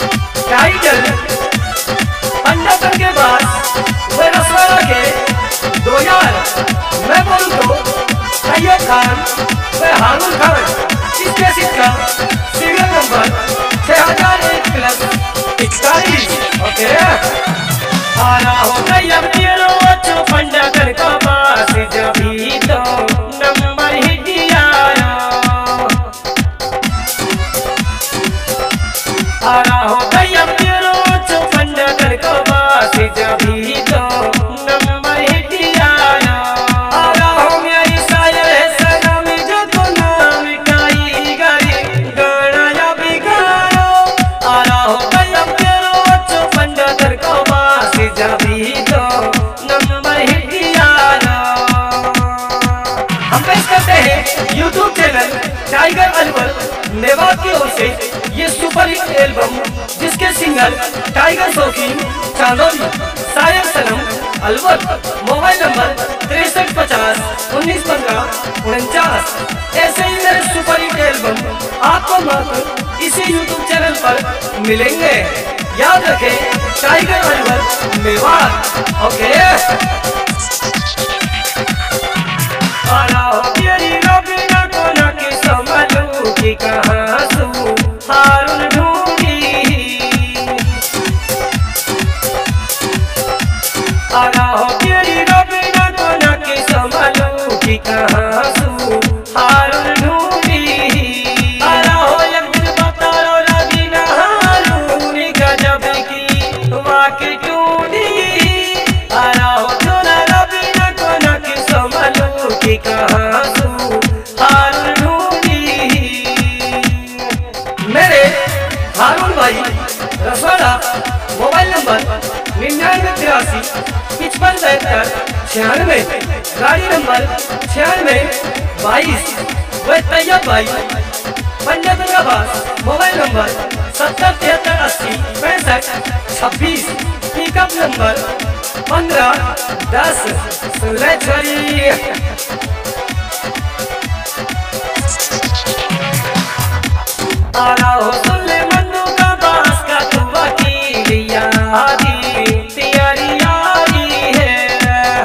Tiger Punjab के बाद वे रसवाड़ा के 2 यार मैं बोलूँ तो सैयद खान व हारून खान। इसके सिक्का सीरियल नंबर 6001+41। ओके आ रहा हो तैयार तेरो अच्छो पंजाब का पास जभी तो नंबर हिट आया। आ रहा हो तैयार तेरो अच्छो पंजाब का पास जभी तो नंबर हिट आया। आ रहा हो मेरी शायर है सनम जो तो नाम काई गई गाना या बिगाड़ो। आ रहा हो तैयार तेरो अच्छो पंजाब का पास जभी तो नंबर हिट आया। हम पेश करते हैं YouTube channel Tiger Alwar Mewat की ओर से ये सुपर हिट एल्बम जिसके सिंगर टाइगर शौकीन चांदोली शायर सनम अलवर। Mobile number 6350 1915 49। ऐसे ही मेरे सुपर हिट एल्बम आपको मात्र इसी यूट्यूब चैनल पर मिलेंगे। याद रखें टाइगर अलवर मेवात। ओके कहाँ सू हारून ढूंढी। आना हो तेरी रबीना को न कि संभलू कि कहाँ सू हारून ढूंढी। आना हो एक दिन बता रो रबीना हारून गजब की वाकई ढूंढी। आना हो तोरा रबीना को न कि संभलू कि कहाँ सू हारून हारून भाई रसवाड़ा। Mobile number 9983 5572 96। गाड़ी नंबर 9622। वह तैयब भाई Punjab. Mobile number 707380 65 26। Pickup number 1510 सुलेछरी। आ रहा हो सुनले मन्नू का बास का तू वकील यारी तेरी यारी है।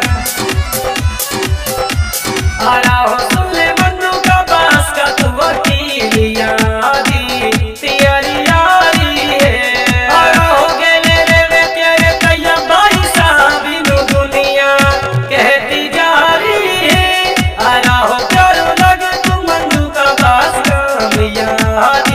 आ रहा हो सुनले मन्नू का बास का तू वकील यारी तेरी यारी है। आ रहा हो गेले रे तेरे तैया भाई साहब दुनिया कहती जा रही है। आ रहा हो प्यारो लगे तू मन्नू का बास काम यारी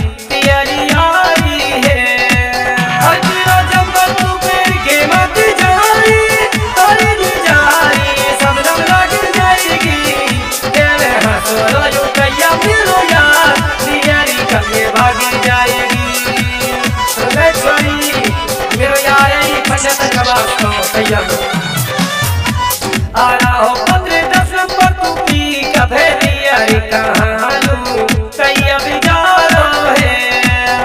आ रहा हो 15-10 नंबर तू पी का भेदिया कहानू कैया बिगाड़ो है।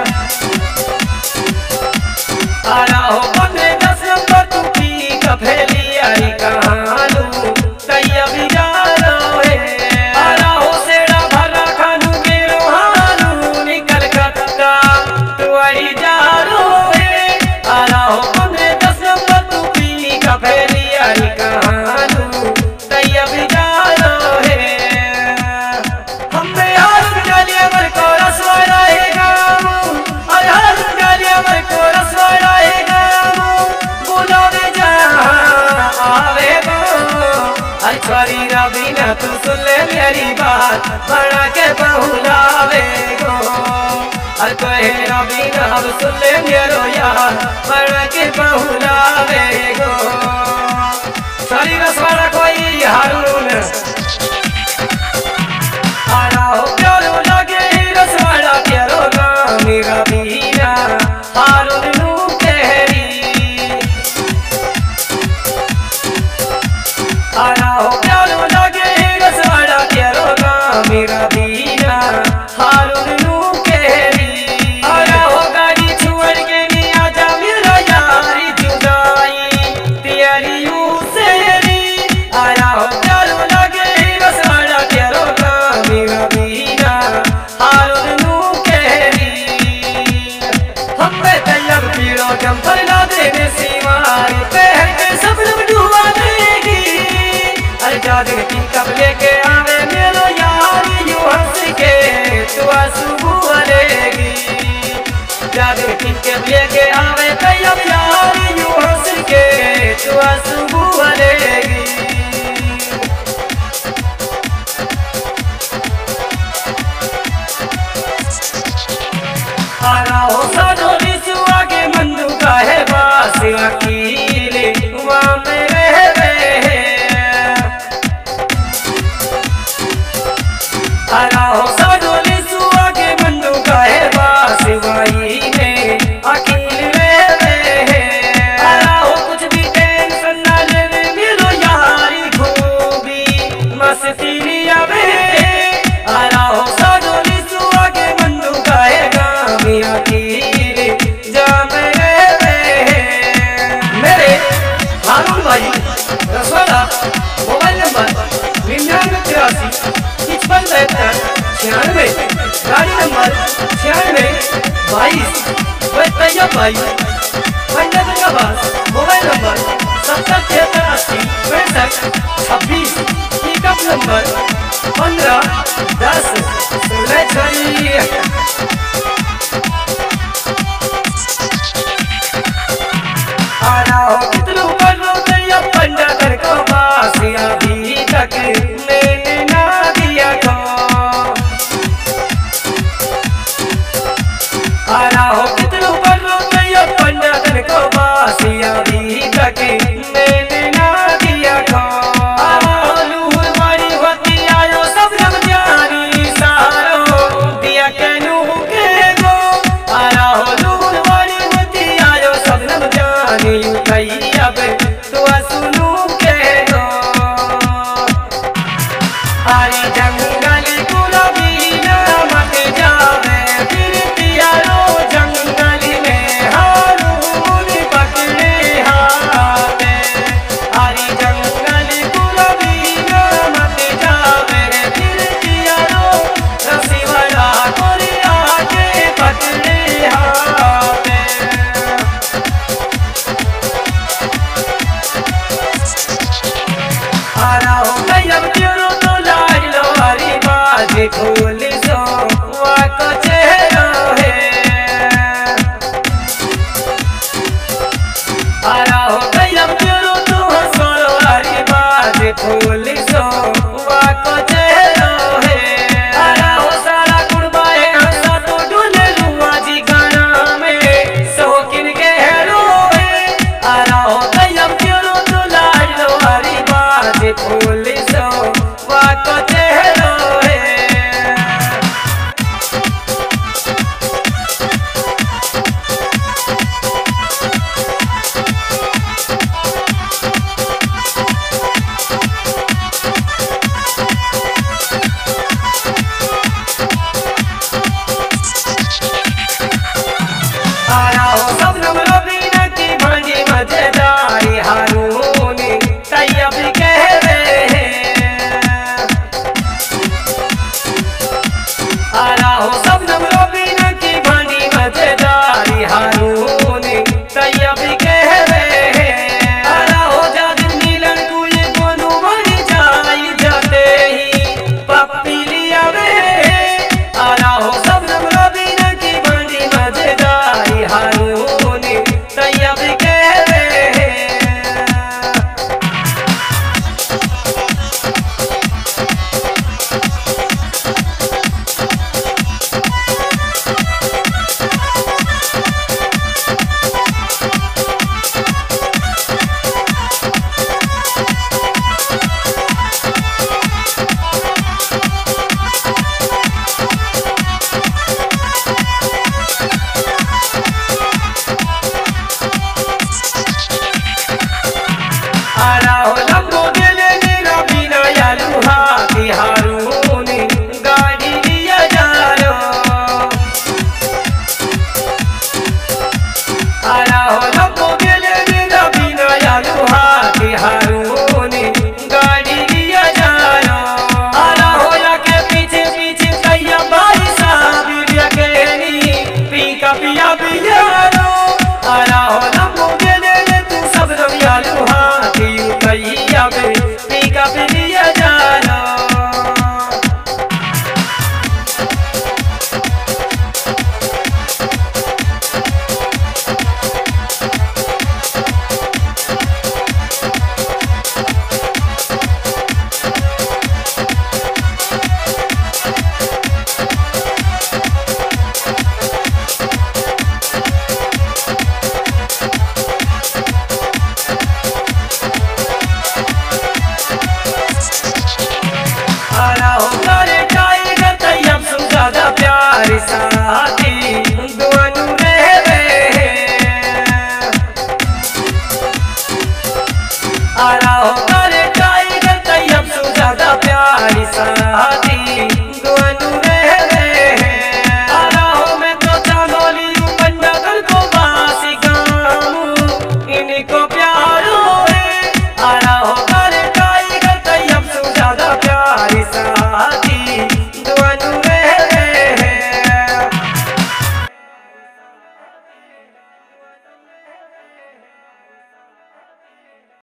आ रहा हो 15-10 नंबर तू पी का भेदिया कहानू कैया बिगाड़ो है। आ रहा हो सेड़ा भरा खानू के रोहानू निकल कत्ता तुआरी जा रो है। आ रहा हो 15-10 नंबर तू पी का भेदिया कहानू तैया बिगाड़ो है। हमें हारून डालिया मर को रसवाड़ा है गामू। अरे हारून डालिया मर को रसवाड़ा है गामू। बुलावे जहाँ आवे गो। अरे छोरी रबीना तू सुन ले मेरी बात बड़ा के बहुलावे गो। अरे कोई रबीना अब सुन ले मेरो यार बड़ा के बहुलावे गो। छोरी रसवाड़ा कोई हारून। आ रहा हो प्यारो लगे रसवाड़ा प्यारो गाँव रबीना हारून नू कहरी। आ रहा हो प्यारो लगे रसवाड़ा प्यारो गाँव रबीना हारून नू कहरी। आ रहा हो गाड़ी छुअड़ के नहीं आजा मेरा यारी जुदाई तेरी यू सेरी। आ रहा हो प्यारो लगे रसवाड़ा प्यारो गाँव रबीना हारून नू कहरी। हम जादे पिकअप लेके आवे मेरो यार यूं हंस के तू आंसू भरेगी। जादे पिकअप लेके आवे तैयब यार यूं हंस के तू आंसू भरेगी। आराहो सानो रिसु आगे मंदू का है बास अकेले वहाँ में रहवे। आराहो सानो रिसु आगे मंदू का है बास वही में अकेले रहवे। आराहो कुछ भी टेंशन ना लेवे मेरो यारी खूबी मस्ती लिया वे। आराहो सानो रिसु आगे मंदू का है अकेले जाम रहवे। मेरे हारून भाई रसवाला मोबाइल नंबर 9983 55 96, गाड़ी नंबर 96 22। तैयब भाई Pandit mobile number 7073 80 65 26। Pickup number 15 10 16। आराहो कितनों करो तैयब पंडित को बास अभी तक मैंने ना दिया को। आराहो कितनों करो तैयब पंडित को बास अभी तक मैंने ना दिया को। आराहो लूर मारी होती आयो सब रब जानी सारो दिया कहनू के गो। आराहो लूर मारी होती आयो सब रब जानी तैयब तू सुनू के गो। हरी जंगल गुलाबी ना मत जावे फिर तियारो जंगल में हारून पकड़े हाथे। हरी जंगल गुलाबी ना मत जावे फिर तियारो रसीवाला कोरी आके पकड़े हाथे। आराहो तैयब तेरो तो लाज लो हरी बाज खोल सो वाको चेहरो है। आराहो तैयब तेरो तो हंसो हरी बाज खोल सो वाको चेहरो है। आराहो सारा कुर्बाए हंसा तो डुले रुआ जी गाना में सोकिन के हेरो है। आराहो तैयब तेरो तो लाज लो हरी बाज खोल सो वाको चेहरो है। आराहो